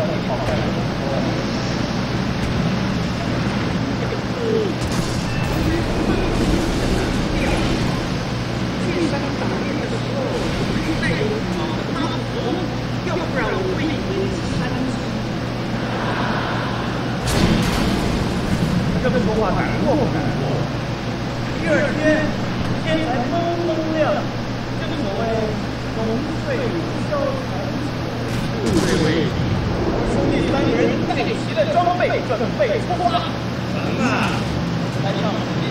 这么说话敢过不敢过？第二天天才蒙蒙亮，正所谓浓睡消寒。这位兄弟三人带齐了装备，准备出发。成啊！来上。